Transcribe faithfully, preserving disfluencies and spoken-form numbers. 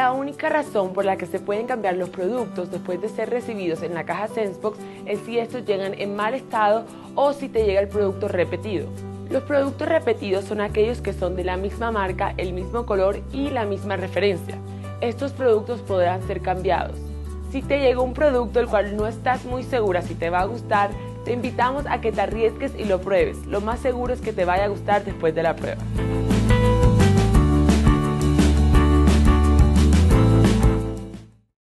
La única razón por la que se pueden cambiar los productos después de ser recibidos en la caja SenseBox es si estos llegan en mal estado o si te llega el producto repetido. Los productos repetidos son aquellos que son de la misma marca, el mismo color y la misma referencia. Estos productos podrán ser cambiados. Si te llegó un producto el cual no estás muy segura si te va a gustar, te invitamos a que te arriesgues y lo pruebes. Lo más seguro es que te vaya a gustar después de la prueba.